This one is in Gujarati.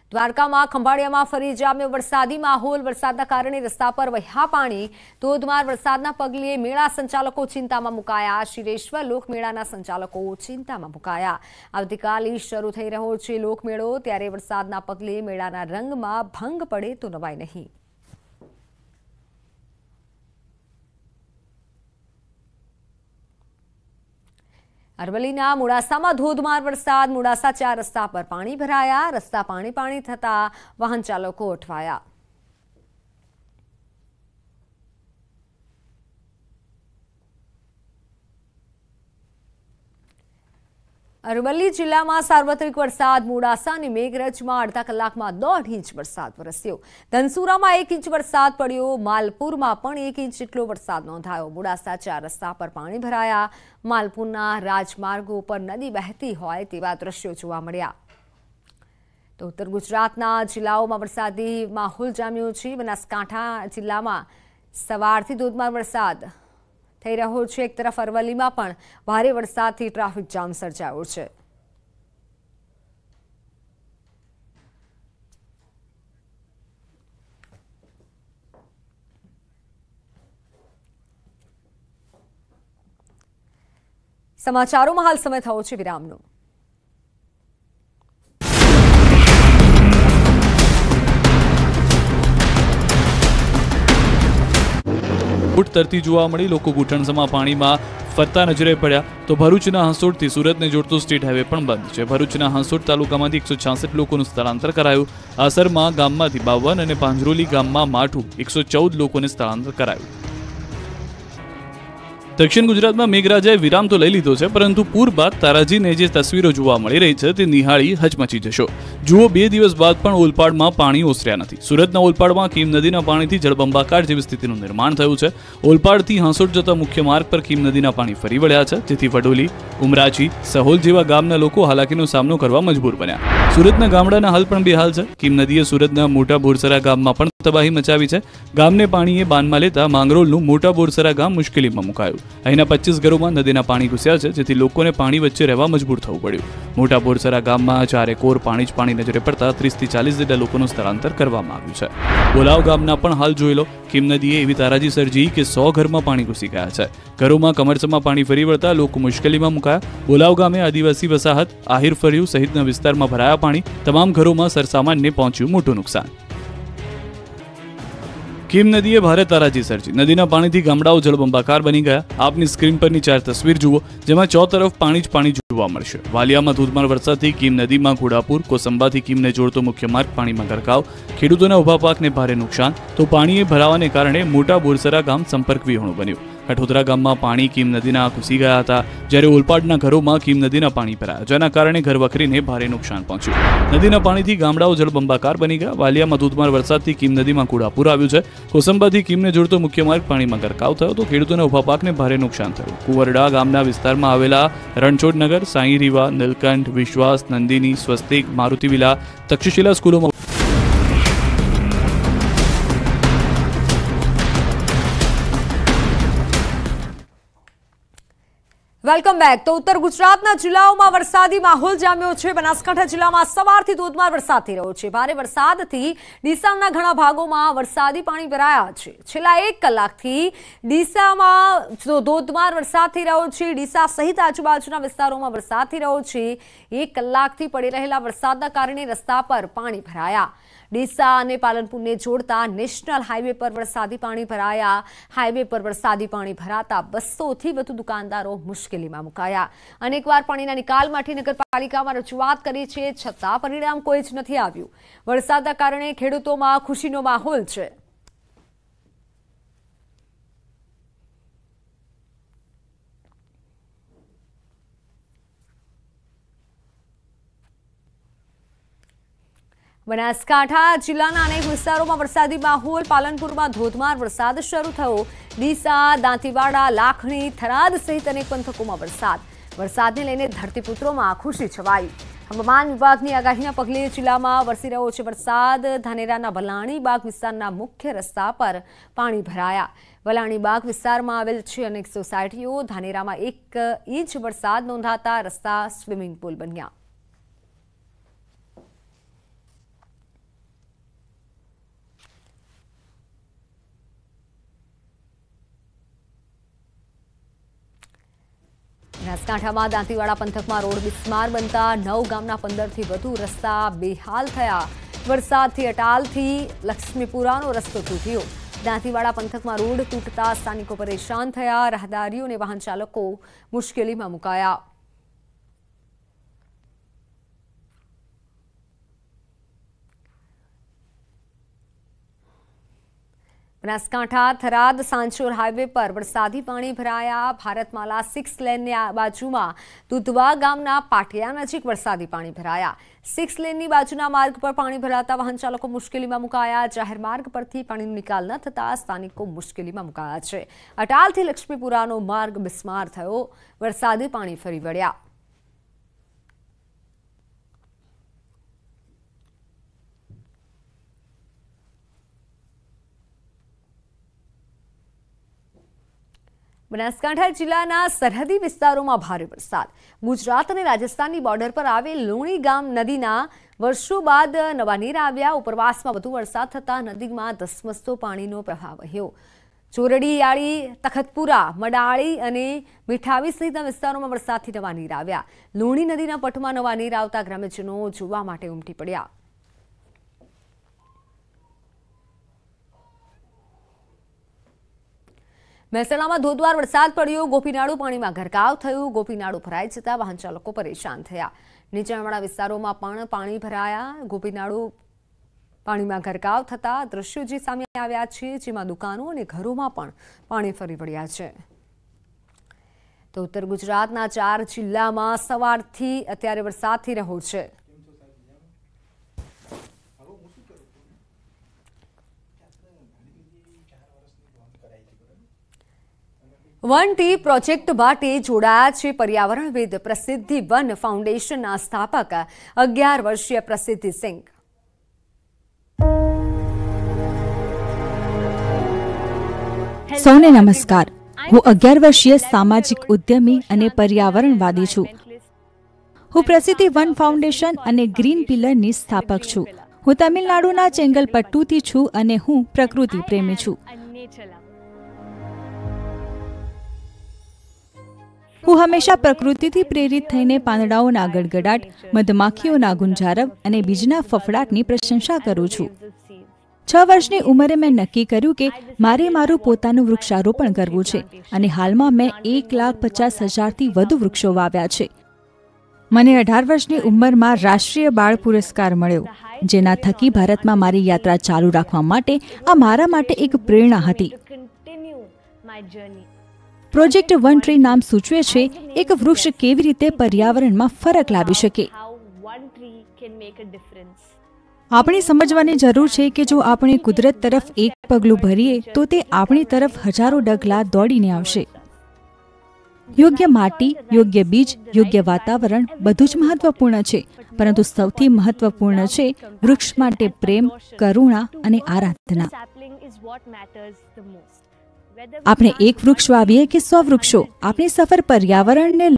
દ્વારકામાં ખંભાળિયામાં ફરી જામ્યો વરસાદી માહોલ। વરસાદના કારણે રસ્તા પર વહ્યા પાણી। ધોધમાર વરસાદના પગલે મેળા સંચાલકો ચિંતામાં મુકાયા। શિરેશ્વર લોકમેળાના સંચાલકો ચિંતામાં મુકાયા। આવતીકાલે શરૂ થઈ રહ્યો છે લોકમેળો, ત્યારે વરસાદના પગલે મેળાના રંગમાં ભંગ પડે તો નવાઈ નહીં। અરવલ્લીના મોડાસામાં ધોધમાર વરસાદ। મોડાસા 4 રસ્તા પર પાણી ભરાયા। રસ્તા પાણી થતા વાહન ચાલકો અટવાયા। અરવલ્લી જિલ્લામાં સાર્વત્રિક વરસાદ। મોડાસા અને મેઘરજમાં અડધા કલાકમાં 1.5 ઇંચ વરસાદ વરસ્યો। ધનસુરામાં 1 ઇંચ વરસાદ પડ્યો। માલપુરમાં પણ 1 ઇંચ જેટલો વરસાદ નોંધાયો। મોડાસા 4 રસ્તા પર પાણી ભરાયા। માલપુરના રાજમાર્ગો પર નદી વહેતી હોય તેવા દ્રશ્યો જોવા મળ્યા। તો ઉત્તર ગુજરાતના જિલ્લાઓમાં વરસાદી માહોલ જામ્યો છે। બનાસકાંઠા જિલ્લામાં સવારથી ધોધમાર વરસાદ થઈ રહ્યો છે। એક તરફ અરવલ્લીમાં પણ ભારે વરસાદથી ટ્રાફિક જામ સર્જાયો છે। સમાચારોમાં હાલ સમય થયો છે વિરામનો। ફૂટ તરતી જોવા મળી। લોકો ઘૂંટણસમાં પાણીમાં ફરતા નજરે પડ્યા। તો ભરૂચના હંસોડથી સુરતને જોડતો સ્ટેટ હાઈવે પણ બંધ છે। ભરૂચના હંસોડ તાલુકામાંથી 166 લોકોનું સ્થળાંતર કરાયું। આસરમાં ગામમાંથી 52 અને પાંજરોલી ગામમાં માઠું 114 લોકોને સ્થળાંતર કરાયું। દક્ષિણ ગુજરાતમાં મેઘરાજાએ વિરામ તો લઈ લીધો છે, પરંતુ પૂર બાદ તારાજીને જે તસવીરો જોવા મળી રહી છે તે નિહાળી હચમચી જશો। જુઓ, 2 દિવસ બાદ પણ ઓલપાડમાં પાણી ઓસર્યા નથી। સુરતના ઓલપાડમાં કીમ નદીના પાણીથી જળબંબાકાર જેવી સ્થિતિનું નિર્માણ થયું છે। ઓલપાડથી હાંસોડ જતા મુખ્ય માર્ગ પર કીમ નદીના પાણી ફરી વળ્યા છે, જેથી વડોલી, ઉમરાચી, સહોલ જેવા ગામના લોકો હાલાકીનો સામનો કરવા મજબૂર બન્યા। સુરતના ગામડાના હાલ પણ બેહાલ છે। કીમ નદીએ સુરતના મોટા બોરસરા ગામમાં પણ તબાહી મચાવી છે। ગામને પાણીએ બાનમાં લેતા માંગરોળનું મોટા બોરસરા ગામ મુશ્કેલીમાં મુકાયું। અહીંના 25 ઘરોમાં નદીના પાણી ઘૂસ્યા છે, જેથી લોકોને પાણી વચ્ચે રહેવા મજબૂર થવું પડ્યું। મોટા બોરસરા ગામમાં ચારે કોર પાણી જ પાણી નજરે પડતા 30 થી 40 જેટલા લોકોનું સ્થળાંતર કરવામાં આવ્યું છે। બોલાવ ગામના પણ હાલ જોઈ લો। કીમ નદીએ એવી તારાજી સર્જી કે 100 ઘરમાં પાણી ઘૂસી ગયા છે। ઘરોમાં કમરસમાં પાણી ફરી વળતા લોકો મુશ્કેલીમાં મુકાયા। બોલાવ ગામે આદિવાસી વસાહત, આહિર ફર્યું સહિતના વિસ્તારમાં ભરાયા પાણી। તમામ ઘરોમાં સરસામાનને પહોંચ્યું મોટું નુકસાન। કીમ નદીએ ભારે તારાજી સર્જી। નદીના પાણીથી ગામડાઓ જળબંબાકાર બની ગયા। આપની સ્ક્રીન પરની 4 તસવીર જુઓ, જેમાં ચોતરફ પાણી જ પાણી જોવા મળશે। વાલિયામાં ધોધમાર વરસાદથી કીમ નદીમાં ઘોડાપુર, કોસંબાથી કીમને જોડતો મુખ્ય માર્ગ પાણીમાં ગરકાવ। ખેડૂતોના ઉભા પાકને ભારે નુકસાન। તો પાણીએ ભરાવાને કારણે મોટા બોરસરા ગામ સંપર્ક વિહોણું બન્યું। કઠોદરા ગામમાં પાણી કીમ નદીના ઘૂસી ગયા હતા, જ્યારે ઓલપાડના ઘરોમાં કીમ નદીના પાણી ભરાયા, જેના કારણે ઘરવખરીને ભારે નુકસાન પહોંચ્યું। નદીના પાણીથી ગામડાઓ જળબંબાકાર બની ગયા। વાલિયામાં ધોધમાર વરસાદથી કીમ નદીમાં ઘોડાપુર આવ્યું છે। કોસંબાથી કીમને જોડતો મુખ્ય માર્ગ પાણીમાં ગરકાવ થયો, તો ખેડૂતોના ઉભા પાકને ભારે નુકસાન થયું। કુંવરડા ગામના વિસ્તારમાં આવેલા રણછોડનગર, સાંઈ રીવા, નીલકંઠ, વિશ્વાસ, નંદિની, સ્વસ્તિક, મારુતિ વિલા, તક્ષશિલા સ્કૂલોમાં વેલકમ બેક। તો ઉત્તર ગુજરાતના જિલ્લાઓમાં વરસાદી માહોલ જામ્યો છે। બનાસકાંઠા જિલ્લામાં સવારથી ધોધમાર વરસાદ થઈ રહ્યો છે। ભારે વરસાદથી ડીસાના ઘણા ભાગોમાં વરસાદી પાણી ભરાયા છે। છેલ્લા 1 કલાકથી ડીસામાં ધોધમાર વરસાદ થઈ રહ્યો છે। ડીસા સહિત આજુબાજુના વિસ્તારોમાં વરસાદ થઈ રહ્યો છે। 1 કલાકથી પડી રહેલા વરસાદના કારણે રસ્તા પર પાણી ભરાયા। ડીસા અને પાલનપુરને જોડતા નેશનલ હાઈવે પર વરસાદી પાણી ભરાયા। હાઈવે પર વરસાદી પાણી ભરાતા 200 થી વધુ દુકાનદારો મુશ્કેલીમાં મુકાયા। અનેકવાર પાણીના નિકાલ માટે નગરપાલિકામાં રજૂઆત કરી છે, છતાં પરિણામ કોઈ જ નથી આવ્યું। વરસાદના કારણે ખેડૂતોમાં ખુશીનો માહોલ છે। બનાસકાંઠા જિલ્લાના અનેક વિસ્તારોમાં વરસાદી માહોલ। પાલનપુરમાં ધોધમાર વરસાદ શરૂ થયો। ડીસા, દાંતીવાડા, લાખણી, થરાદ સહિત અનેક પંથકોમાં વરસાદને લઈને ધરતીપુત્રોમાં ખુશી છવાઈ। હવામાન વિભાગની આગાહીના પગલે જિલ્લામાં વરસી રહ્યો છે વરસાદ। ધાનેરાના વલાણીબાગ વિસ્તારના મુખ્ય રસ્તા પર પાણી ભરાયા। વલાણીબાગ વિસ્તારમાં આવેલ છે અનેક સોસાયટીઓ। ધાનેરામાં 1 ઇંચ વરસાદ નોંધાતા રસ્તા સ્વિમિંગ પુલ બન્યા। બનાસકાંઠામાં દાંતીવાડા પંથકમાં રોડ બિસ્માર બનતા 9 ગામના 15થી વધુ રસ્તા બેહાલ થયા. વરસાદથી અટાલથી લક્ષ્મીપુરાનો રસ્તો તૂટ્યો. દાંતીવાડા પંથકમાં રોડ તૂટતા સ્થાનિકો પરેશાન થયા. રાહદારીઓ અને વાહન ચાલકો મુશ્કેલીમાં મુકાયા. બનાસકાંઠા થરાદ સાંચોર હાઈવે પર વરસાદી પાણી ભરાયા. ભારતમાલા 6 લેનની બાજુમાં દુધવા ગામના પાટિયા નજીક વરસાદી પાણી ભરાયા. 6 લેનની બાજુના માર્ગ પર પાણી ભરાતા વાહન ચાલકો મુશ્કેલીમાં મુકાયા. જાહેર માર્ગ પરથી પાણીનો નિકાલ ન થતા સ્થાનિકો મુશ્કેલીમાં મુકાયા છે. અટાલથી લક્ષ્મીપુરાનો માર્ગ બિસ્માર થયો. વરસાદી પાણી ફરી વળ્યા. બનાસકાંઠા જિલ્લાના સરહદી વિસ્તારોમાં ભારે વરસાદ. ગુજરાત અને રાજસ્થાનની બોર્ડર પર આવેલ લુણી ગામ નદીના વર્ષો બાદ નવા નીર આવ્યા. ઉપરવાસમાં વધુ વરસાદ થતાં નદીમાં ધસમસતો પાણીનો પ્રવાહ વહ્યો. ચોરડી, યાળી, તખતપુરા, મડાળી અને મીઠાવી સહિતના વિસ્તારોમાં વરસાદથી નવા નીર આવ્યા. લુણી નદીના પટમાં નવા નીર આવતા ગ્રામ્યજનો જોવા માટે ઉમટી પડ્યા. મહેસાણામાં ધોધમાર વરસાદ પડ્યો. ગોપીનાળુ પાણીમાં ગરકાવ થયું. ગોપીનાળુ ભરાઈ જતા વાહન ચાલકો પરેશાન થયા. નીચાણવાળા વિસ્તારોમાં પણ પાણી ભરાયા. ગોપીનાળુ પાણીમાં ગરકાવ થતા દ્રશ્યો જે સામે આવ્યા છે, જેમાં દુકાનો અને ઘરોમાં પણ પાણી ફરી વળ્યા છે. તો ઉત્તર ગુજરાતના 4 જિલ્લામાં સવારથી અત્યારે વરસાદ થઈ રહ્યો છે. વન ટી પ્રોજેક્ટ માટે જોડાયા છે પર્યાવરણવિદ પ્રસિદ્ધિ વન ફાઉન્ડેશનના સ્થાપક 11 વર્ષીય પ્રસિદ્ધિ સિંઘ. સૌને નમસ્કાર. હું 11 વર્ષીય સામાજિક ઉદ્યમી અને પર્યાવરણવાદી છું. હું પ્રસિદ્ધિ વન ફાઉન્ડેશન અને ગ્રીન પિલરની સ્થાપક છું. હું તમિલનાડુના ચેંગલપટ્ટુથી છું અને હું પ્રકૃતિ પ્રેમી છું. હું હંમેશા પ્રકૃતિથી પ્રેરિત થઈને પાંદડાઓના ગડગડાટ, મધમાખીઓના ગુંજારવ અને બીજના ફફડાટની પ્રશંસા કરું છું. 6 વર્ષની ઉંમરે મેં નક્કી કર્યું કે મારે મારું પોતાનું વૃક્ષારોપણ કરવું છે અને હાલમાં મેં 1,50,000થી વધુ વૃક્ષો વાવ્યા છે. મને 18 વર્ષની ઉંમરમાં રાષ્ટ્રીય બાળ પુરસ્કાર મળ્યો, જેના થકી ભારતમાં મારી યાત્રા ચાલુ રાખવા માટે આ મારા માટે એક પ્રેરણા હતી. પ્રોજેક્ટ વન ટ્રી નામ સૂચવે છે એક વૃક્ષ કેવી રીતે પર્યાવરણમાં ફરક લાવી શકે. આપણે સમજવાની જરૂર છે કે જો આપણે કુદરત તરફ એક પગલું ભરીએ તો તે આપણી તરફ હજારો ડગલા દોડીને આવશે. યોગ્ય માટી, યોગ્ય બીજ, યોગ્ય વાતાવરણ બધું જ મહત્વપૂર્ણ છે, પરંતુ સૌથી મહત્વપૂર્ણ છે વૃક્ષ માટે પ્રેમ, કરુણા અને આરાધના. આપણે એક વૃક્ષ વાવીએ કે 100 વૃક્ષો, આપણી સફર પર્યાવરણને